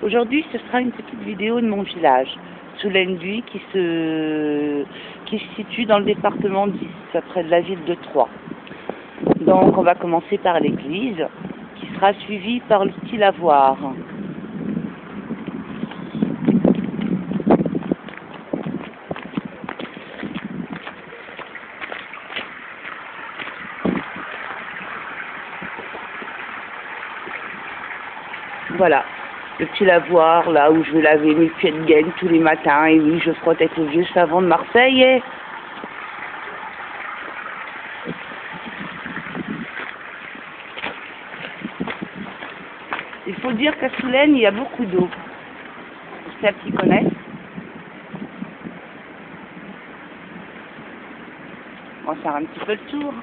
Aujourd'hui, ce sera une petite vidéo de mon village, Soulaine-Buis, qui se situe dans le département d', près de la ville de Troyes. Donc, on va commencer par l'église, qui sera suivie par le petit lavoir. Voilà, le petit lavoir, là où je vais laver mes pieds de gaine tous les matins. Et oui, je frotte avec le vieux savon de Marseille. Il faut dire qu'à Soulaine, il y a beaucoup d'eau. Ceux qui connaissent. On va faire un petit peu le tour.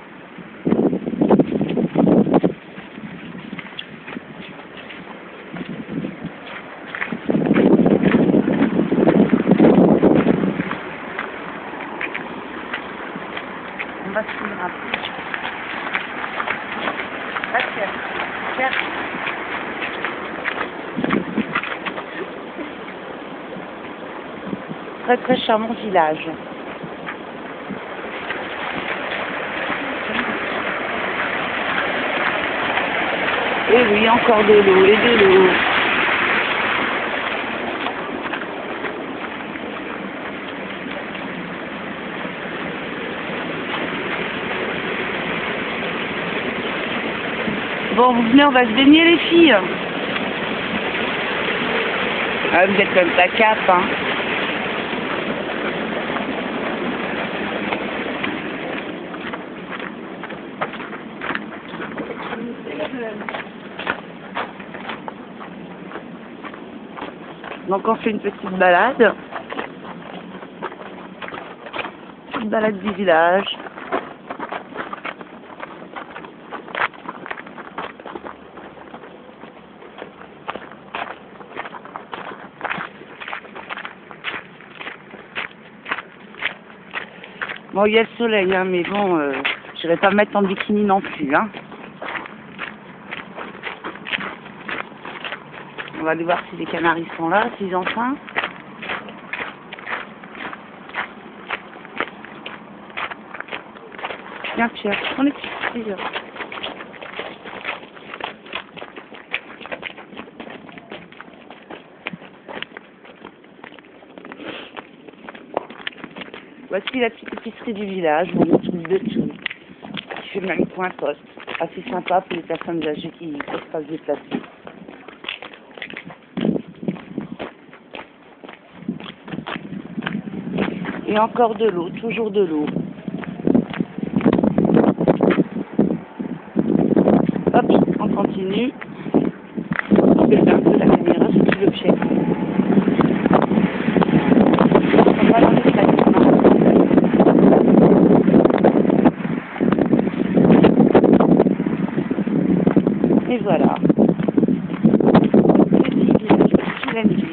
On va suivre un peu. Là, tiens. Très très charmant village. Et oui, encore de l'eau et de l'eau. Bon, vous venez, on va se baigner les filles. Ah, vous êtes comme ta cape, hein. Donc on fait une petite balade. Petite balade du village. Bon, il y a le soleil, hein, mais bon, je vais pas me mettre en bikini non plus, hein. On va aller voir si les canaris sont là, s'ils ont faim. Viens Pierre, on est plusieurs. Voici la petite épicerie du village, où on trouve de tout. Qui fait même point poste. Assez sympa pour les personnes âgées qui ne peuvent pas se déplacer. Et encore de l'eau, toujours de l'eau. Hop, on continue. Je vais faire un peu la caméra sur le pied. On va dans les bâtiments. Et voilà. Petit village de Soulaine-Buis.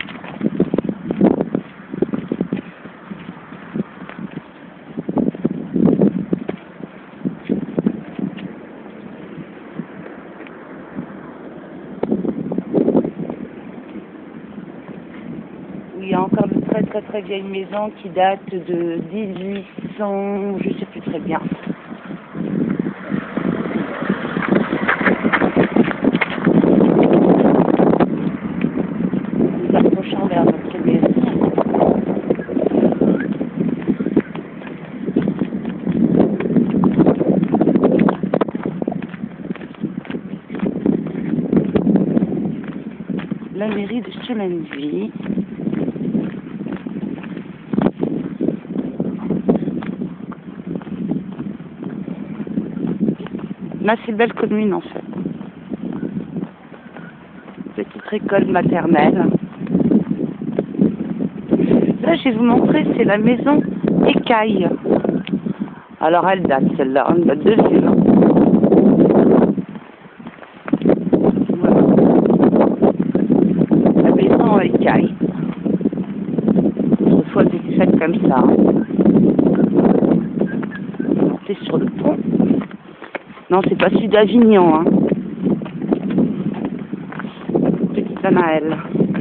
Il y a encore de très très vieilles maisons qui datent de 1800, je sais plus très bien. Nous approchons vers notre maison. La mairie de Soulaine-Buis. Là, c'est belle commune, en fait. Petite école maternelle. Là, je vais vous montrer, c'est la maison Écaille. Alors, elle date, celle-là. Elle date de vieux. Voilà. La maison Écaille. Autrefois, elle était faite comme ça. C'est sur le pont. Non, c'est pas celui d'Avignon, hein. Danaël.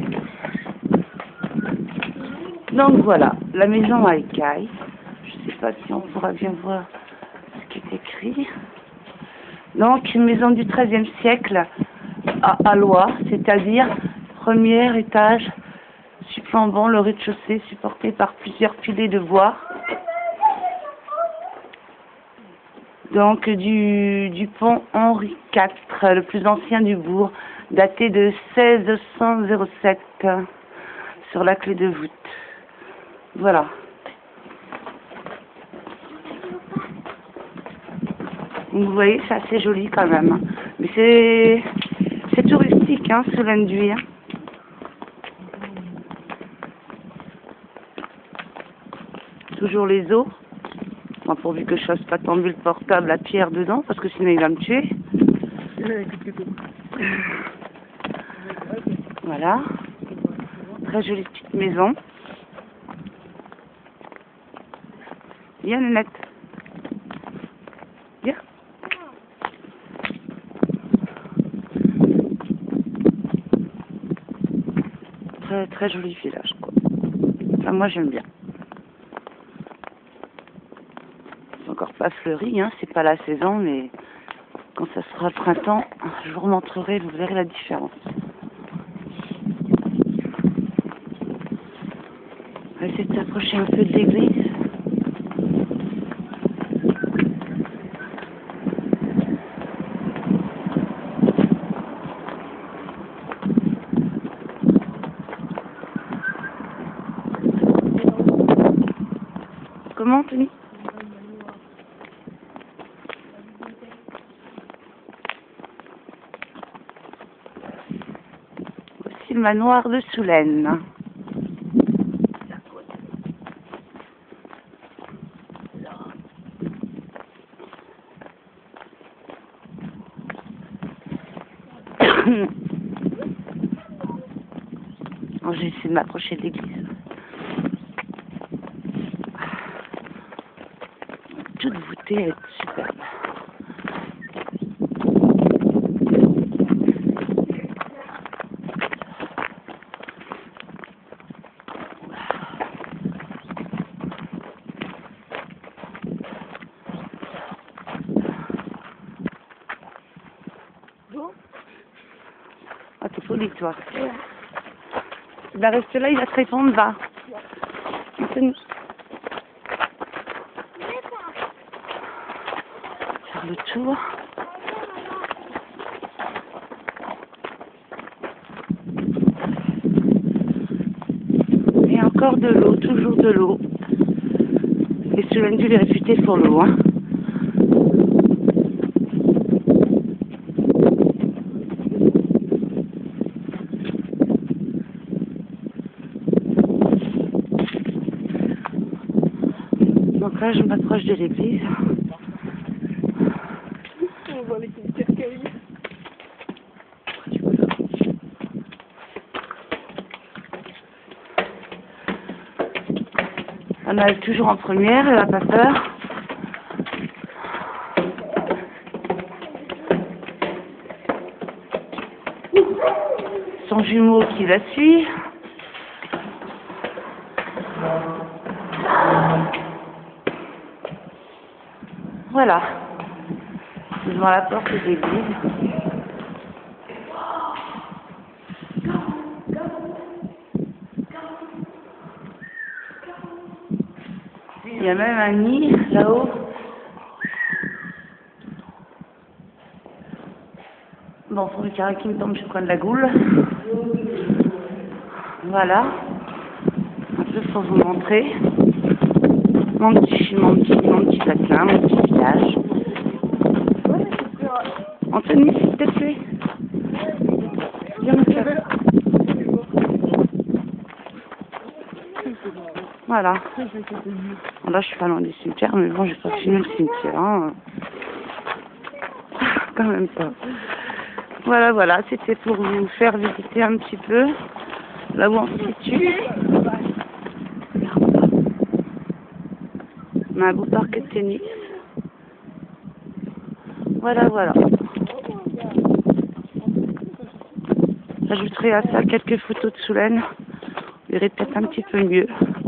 Donc voilà, la maison à écailles. Je ne sais pas si on pourra bien voir ce qui est écrit. Donc, une maison du XIIIe siècle à Allois, c'est-à-dire premier étage supplombant le rez-de-chaussée supporté par plusieurs piliers de bois. Donc, du pont Henri IV, le plus ancien du bourg, daté de 1607, sur la clé de voûte. Voilà. Donc, vous voyez, c'est assez joli quand même. Mais c'est touristique, hein, ce Lenduy. Toujours les eaux. Bon, pourvu que je fasse pas tomber le portable à Pierre dedans, parce que sinon il va me tuer. Voilà. Très jolie petite maison. Viens, Nénette. Viens. Très, très joli village, quoi. Enfin, moi, j'aime bien. C'est encore pas fleuri, hein. C'est pas la saison, mais quand ça sera le printemps, je vous remontrerai, vous verrez la différence. On va essayer de s'approcher un peu de l'église. Comment, Tony? Voici le manoir de Soulaine. Alors, j'ai essayé de m'approcher de l'église. Toute voûtée, elle est superbe. Ah, t'es folie, toi. Il va rester là, il va te répondre, va. Anthony. Faire le tour. Et encore de l'eau, toujours de l'eau. Et ce Lenduy est réputé pour l'eau, hein. Donc là, je m'approche de l'église. On voit les petites cercueils. On est toujours en première, elle n'a pas peur. Son jumeau qui la suit. Voilà. Devant la porte de l'église. Il y a même un nid là-haut. Bon, pour le carré qui me tombe, je prends de la goule. Voilà. Un peu pour vous montrer mon petit patelin, mon petit village. Anthony, s'il te plaît. Viens me faire. Voilà. Bon, là, je suis pas loin du cimetière, mais bon, j'ai pas fini le cimetière. Hein. Quand même pas. Voilà, voilà, c'était pour vous faire visiter un petit peu là où on se situe. On a un beau parquet de tennis. Voilà, voilà. J'ajouterai à ça quelques photos de Soulaine. Vous verrez peut-être un petit peu mieux.